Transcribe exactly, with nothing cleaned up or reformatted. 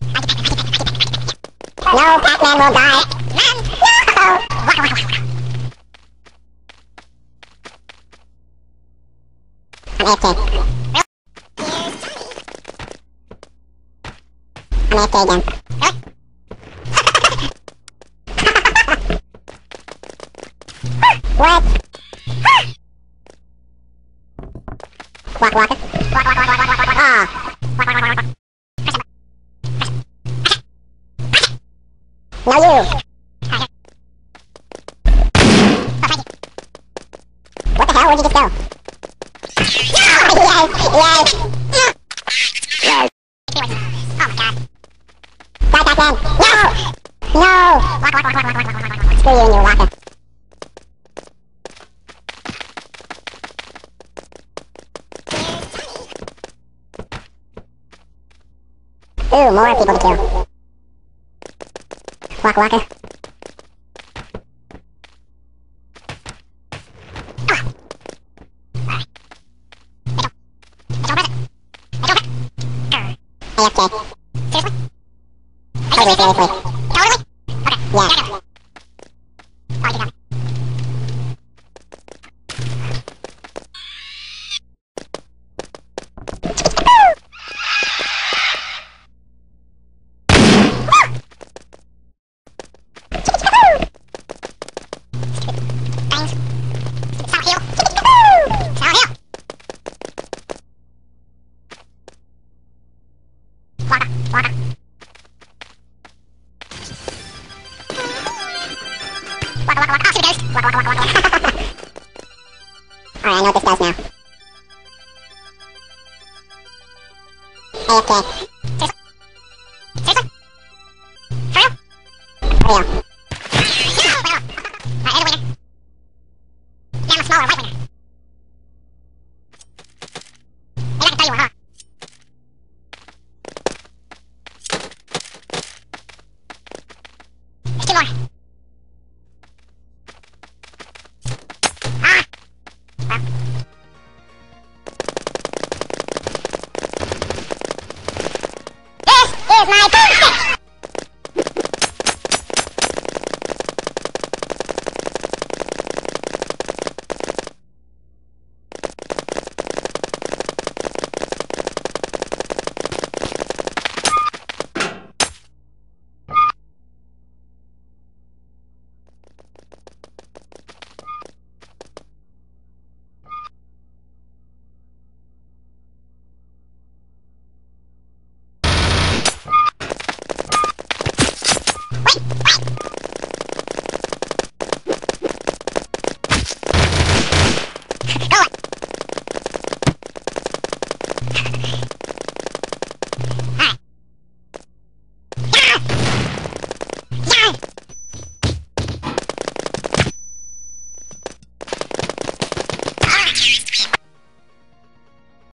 No, Pac-Man will die. Run! No! Waka, waka, waka. I'm A F K. I'm A F K again. What? Walk, walk, walk, walk, walk, walk, walk, walk, walk. Ah. Walk, walk, walk, walk, walk. No, you. What the hell? Where'd you just go? Yes, yes, yes. Oh my god. Die, Pac-Man. No! No! Walk, walk, walk, walk, walk, walk, walk, walk. Screw you and your walker. Ooh, more people to kill. Walk, walker. A F K. Seriously? Totally, seriously. Totally? Okay. Yeah. Oh, you got me. Alright, I know what this does now. A F K. Seriously? Seriously? For real? For real. Alright, there's a winner. Yeah, I'm a smaller white winner. Maybe I can tell you one, huh? There's two more. My boomstick!